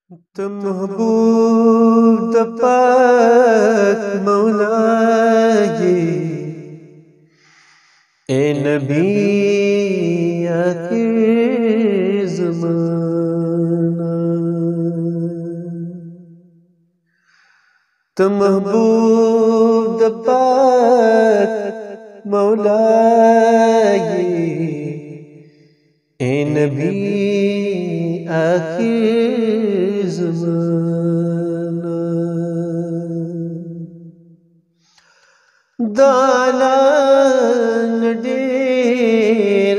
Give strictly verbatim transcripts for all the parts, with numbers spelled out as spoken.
तुम महबूब द पाक मौला ये ए नबी आखिर ज़माना। तुम महबूब द पाक मौला ये ए नबी आखिर ज़माना। दालान डेर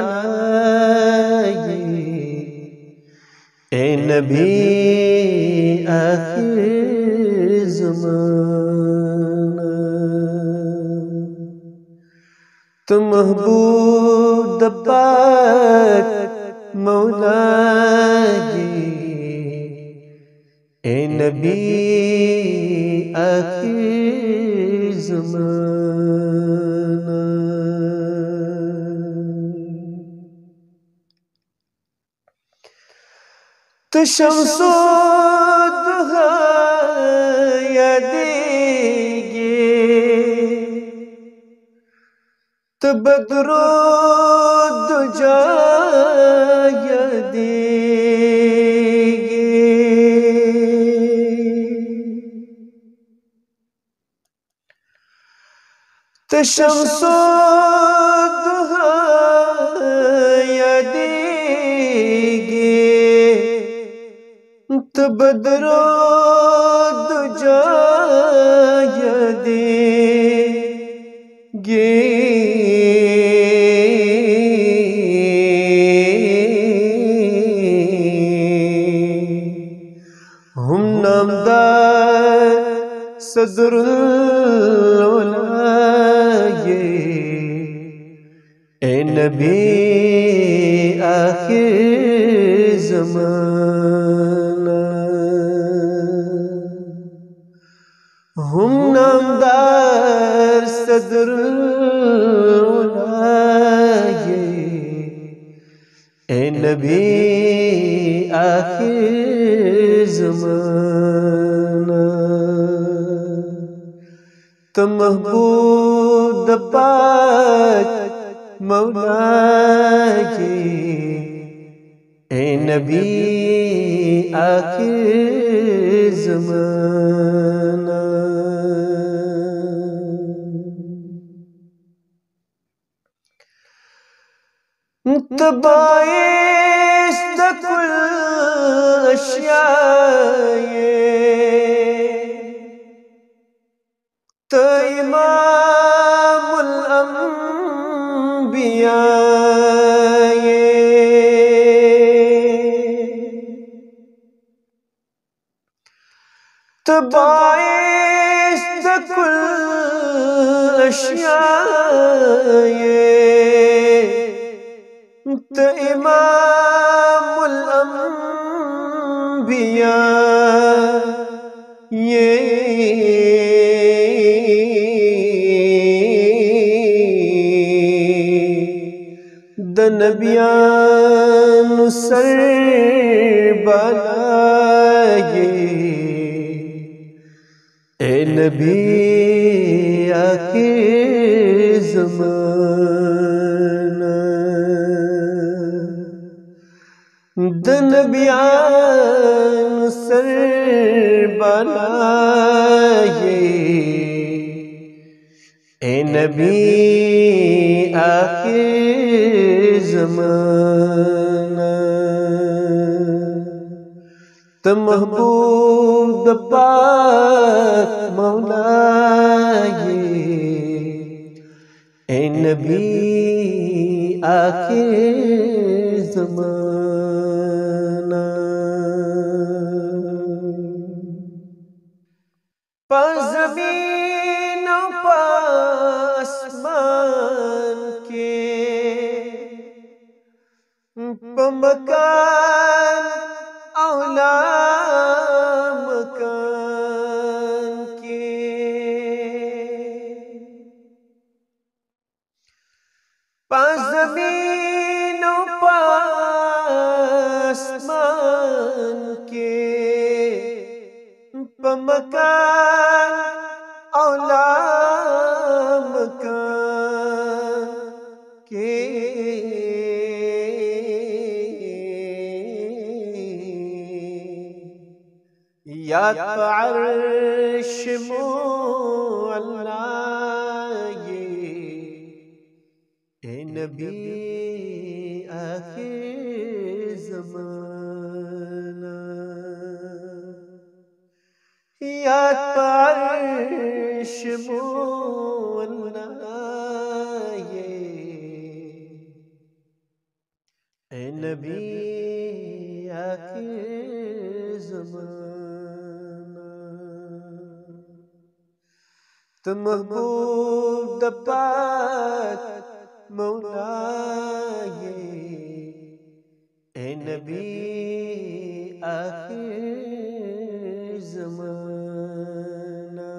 आना ये ए नबी आखिर ज़माना। तुम महबूब द पाक मौला ये ए नबी आखिर ज़माना। तो शम्सो दुहा या देगे तो बदरो दुजा या देगे। तो शम्सो दुहा या देगे तो बदरो दुजा या देगे। हम नामदार सदरुल उला ये ए नबी आखिर ज़माना। हम नामदार सदरुल उला ये ए नबी आखिर ज़माना। तुम महबूब द पाक मौला ये ए नबी आखिर ज़माना। तबाइस द कुल अशियाए तो इमामुल अंबिया तबाइस द कुल अशियाए तो इमामुल अंबिया ये द नबियान सरबला ये ए नबी आखिर ज़माना। द नबियान सरबला ये ए नबी आखिर ज़माना। तुम महबूब द पाक मौला ये ए नबी आखिर ज़माना। ज़मीन आसमान के मकान औला मकान के ज़मीन आसमान के बमकान औला मकान के याद अर्श मुअल्ला ये ए नबी आखिर ज़माना याद अर्श मुअल्ला ये ए नबी आखिर ज़माना तो महबूब द पाक मौला ये ए नबी आखिर ज़माना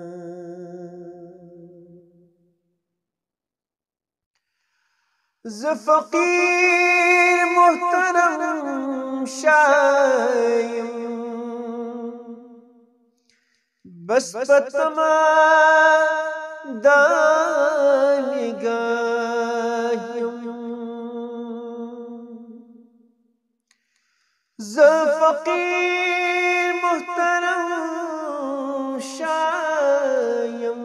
ज़ फ़क़ीर मुहतरम शायम बस बतमा दानिगाह्यम ज़ फ़क़ीर मुहतरम शायम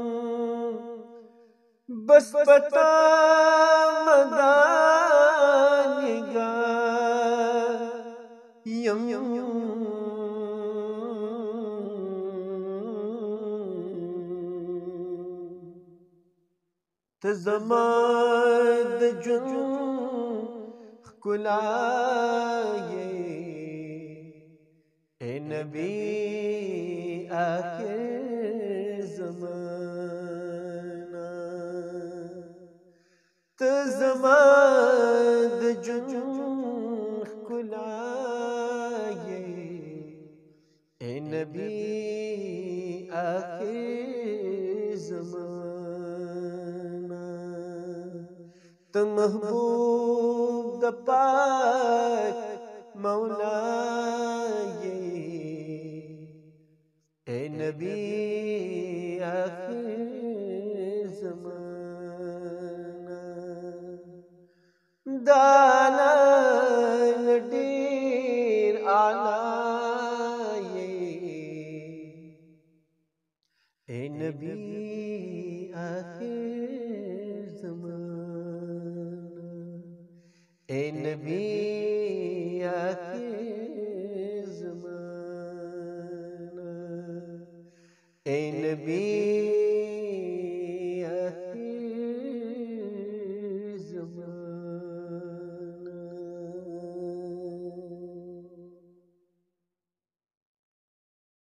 बस बतमा दानिगाह्यम तज़माद जुन खुलाये ए नबी आखिर ज़माना तज़माद जुन खुलाये ए नबी आखिर ज़माना तो महबूब द पाक मौला ये ए नबी आखिर ज़माना दालान डीर आला ये ए नबी आखिर ज़माना ए नबी आखिर ज़माना ए नबी